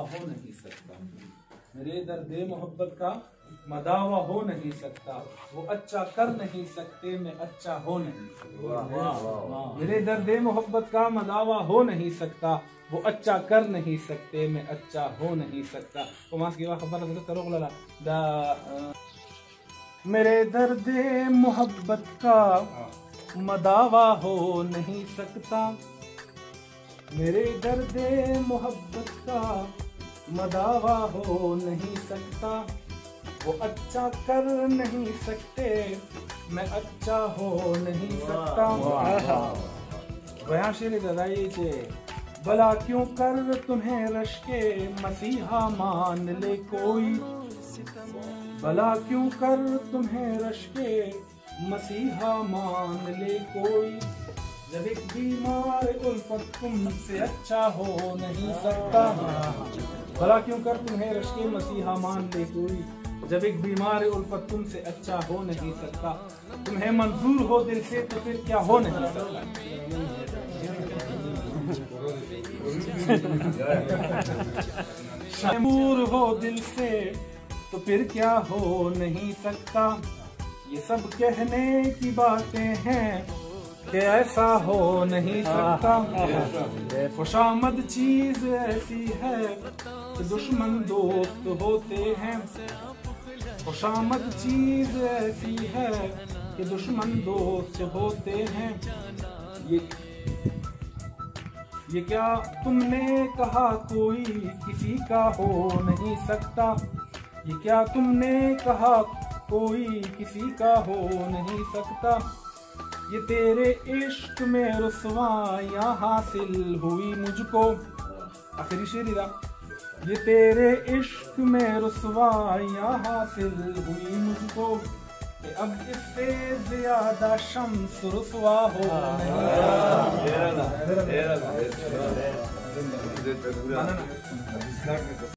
हो नहीं सकता। मेरे दर्द मोहब्बत का मदावा हो नहीं सकता, वो अच्छा कर नहीं सकते, मैं अच्छा हो नहीं सकता। मेरे दर्द मोहब्बत का मदावा हो नहीं सकता, वो अच्छा कर नहीं सकते, मैं अच्छा हो नहीं सकता। तो मास की खबर करो मेरे दर्द मोहब्बत का मदावा हो नहीं सकता, मेरे दर्द मोहब्बत का मदावा हो नहीं सकता, वो अच्छा कर नहीं सकते, मैं अच्छा हो नहीं सकता। बयां शेर दादाई चे भला क्यों कर तुम्हें रश्के मसीहा मान ले कोई, भला क्यों कर तुम्हें रश्के मसीहा मान ले कोई, जब एक बीमार उल्फत तुमसे अच्छा हो नहीं सकता। भला क्यों कर तुम्हें रश्के मसीहा मान ले कोई, जब एक बीमार उल्फत तुमसे अच्छा हो नहीं सकता। तुम्हें मंजूर हो दिल से तो फिर क्या हो नहीं सकता। मंजूर हो दिल से तो फिर क्या हो नहीं सकता। ये सब कहने की बातें हैं कि ऐसा हो नहीं सकता। खुशामद चीज ऐसी है कि दुश्मन दोस्त होते हैं, खुशामद चीज ऐसी है कि दुश्मन दोस्त होते हैं। ये क्या तुमने कहा कोई किसी का हो नहीं सकता, ये क्या तुमने कहा कोई किसी का हो नहीं सकता। ये तेरे इश्क में रुसवाइयाँ हासिल हुई मुझको, आखिरी शेर रा, ये तेरे इश्क में रुसवाइयाँ हासिल हुई मुझको, कि अब इससे ज्यादा शम्स रुसवा हो नहीं सकता।